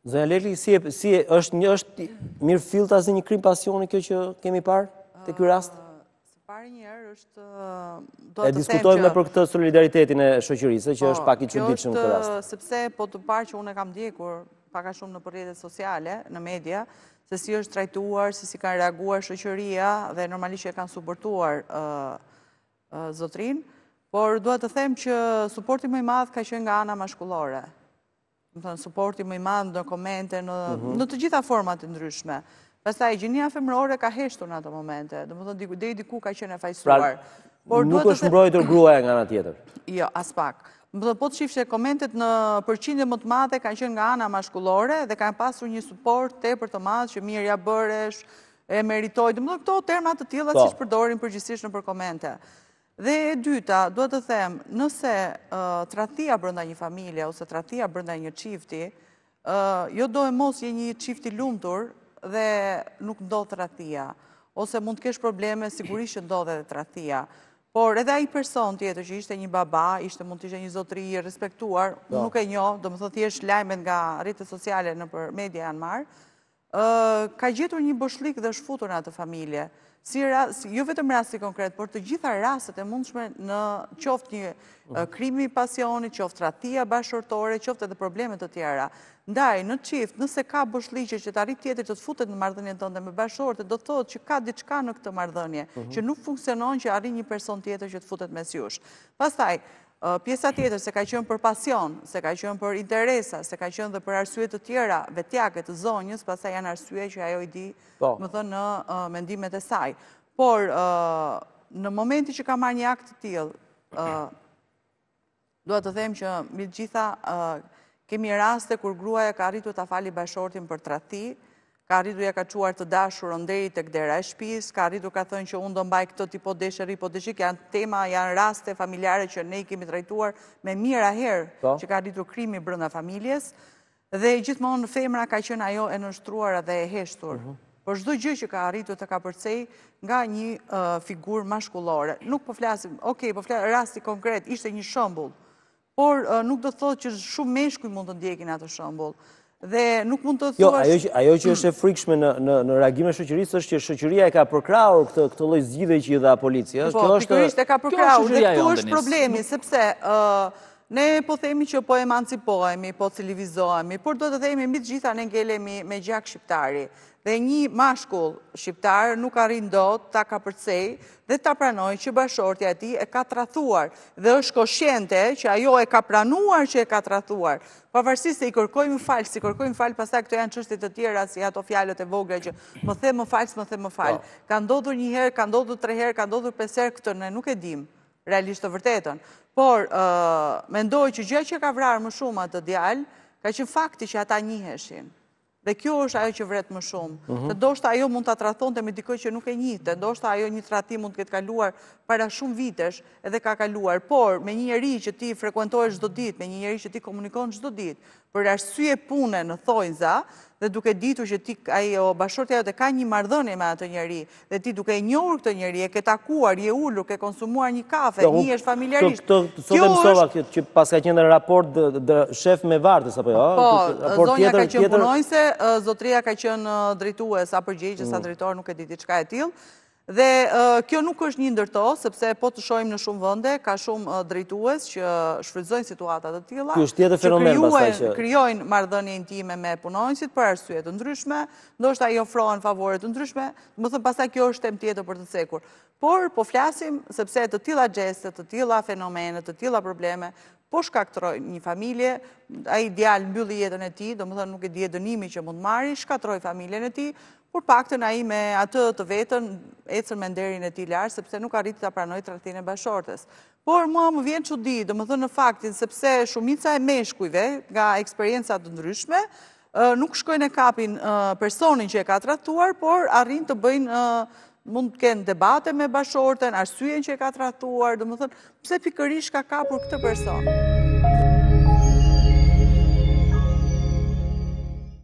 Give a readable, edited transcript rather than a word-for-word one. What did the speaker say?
Zonja Leli, është mirë fill të asnjë krim pasioni kjo që kemi parë te ky rast? Së pari njerë është... E diskutojme për këtë solidaritetin e shoqërisë, që është pak i çuditshëm këtë rast. Sepse po të parë që unë e kam ndjekur pak a shumë në rrjetet sociale, në media, se si është trajtuar, se si kanë reaguar shoqëria dhe normalisht e kanë suportuar zotrin, por dua të them që suporti më i madh ka qenë nga ana mashkullore. Më thënë, suporti më i madh në komente, në të gjitha format të ndryshme. Pastaj, gjinia femërore ka heshtur në ato momente, dhe më thënë, deri diku ka qenë e fajsuar. Nuk është mbrojtur gruaja nga ana tjetër. Jo, as pak. Më thënë, po të shifshe komentet në përqindje më të madhe kanë qenë nga ana mashkullore dhe kanë pasur një suport tepër të madh që mirë ja bëresh, e meritoj. Dhe më thënë, këto terma të tilla që përdorin përgjithsisht në komente. Dhe e dyta, duhet të them, nëse tradhtia brenda një familje ose tradhtia brenda një çifti, jo do e mos je një çift i lumtur dhe nuk ndodh tradhtia, ose mund të kesh probleme, sigurisht që ndodh edhe tradhtia. Por edhe ai person tjetër që ishte një baba, mund të ishte një zotëri e respektuar, nuk e njoh, domethënë thjesht lajmet nga rrjetet sociale nëpër media janë marr, ka gjetur një boshlik dhe është futur në atë familje. Jo vetëm rasti konkret, por të gjitha rastet e mundshme në qoftë një krimi pasioni, qoftë tradhtia bashkëtorë, qoftë edhe probleme të tjera. Ndaj, në çift, nëse ka boshliqe që të arrit tjetër që të futet në marrëdhënien tënde me bashkëshortë, do të thotë që ka diçka në këtë marrëdhënie, që nuk funksionon që arrin një person tjetër që të futet mes jush. Pastaj, pjesa tjetër se ka qenë për pasion, se ka qenë për interesa, se ka qenë dhe për arsye të tjera vetjake të zonjës, pastaj janë arsye që ajo i di, më thënë, në mendimet e saj. Por, në momenti që ka marrë një akt të tillë, dua të them që mbi të gjitha kemi raste kur gruaja ka arritur ta fali bashortin për tradhti, ka arritur ja ka quar të dashurën deri tek dera e shtëpisë, ka arritur ka thënë që unë do mbaj këtë ti po desh ri po deshik, janë raste familjare që ne i kemi trajtuar me mira herë që ka arritur krimi brenda familjes, dhe gjithmonë femra ka qenë ajo e nështruar dhe e heshtur. Por çdo gjë që ka arritur të ka përcej nga një figurë mashkullore. Nuk po flasim, po flasim rasti konkret, ishte një shembull, por nuk do të thotë që shumë meshkuj mund të ndjekin atë shembull. Dhe nuk mund të thuash... Jo, ajo që është e frikshme në reagimin e shoqërisë është që shoqëria e ka përkrahur këtë lloj zgjidhje që i dha policia. Po, pikërisht e ka përkrahur, dhe këtu është problemi, sepse ne po themi që po emancipohemi, po civilizohemi, por do të themi mbi të gjitha ne ngelemi me gjak shqiptari. Dhe një mashkull shqiptar nuk arrin dot ta kapërcej dhe ta pranoj që bashortja e tij e ka tradhuar dhe është koshjente që ajo e ka pranuar që e ka tradhuar. Pavarësisht se i kërkojmë fal, si kërkojmë fal, pastaj këto janë çështje të tjera si ato fjalët e vogla që më the më fal, më the më fal. Ka ndodhur një herë, ka ndodhur 3 herë, ka ndodhur 5 herë, këtë ne nuk e dim realisht të vërtetën. Por mendoj që gjë që ka vrarë më shumë atë djalë ka qenë fakti që ata njiheshin. Dhe kjo është ajo që vret më shumë. Të ndoshta ajo mund ta tradhtonte me dikë që nuk e njihte, ndoshta ajo një tradhtim mund të ketë kaluar para shumë vitesh, edhe ka kaluar, por me një njerëz që ti frekuentohesh çdo ditë, me një njerëz që ti komunikon çdo ditë, për arsye pune në thonjza, dhe duke ditur që ajo bashortja jote ka një marrëdhënie me atë njerëz, dhe ti duke e njohur këtë njerëz, e ke takuar, je ulur, ke konsumuar një kafe, njihesh familjarisht. Sot e mësova që pas ka qenë raport shef me vartës apo jo? Po, zonja ka qenë punonjëse, zotria ka qenë drejtues apo përgjegjës sa drejtor, nuk e di diçka e tillë. Dhe kjo nuk është një ndërto, sepse po të shohim në shumë vende, ka shumë drejtues që shfrytëzojnë situata të tilla, që krijojnë marrëdhënie intime me punonjësit për arsye të ndryshme, ndoshta i ofrohen favore të ndryshme, do të thënë pastaj kjo është temë tjetër për të cekur. Por po flasim sepse të tilla gjeste, të tilla fenomene, të tilla probleme po shkaktojnë një familje, ai djalë mbylli jetën e tij, domethënë nuk e di dënimin që mund marrë, shkatroi familjen e tij, por paktën ai me atë të vetën ecën me nderin e tij lart sepse nuk arriti ta pranojë tradhtinë e bashortës. Por mua më vjen çudi, domethënë në faktin sepse shumica e meshkujve nga eksperienca të ndryshme nuk shkojnë e kapin personin që e ka tradhtuar, por arrin të bëjnë mund të kenë debate me bashortën, arsyeën që e ka tradhtuar, domethënë pse pikërisht ka kapur këtë person.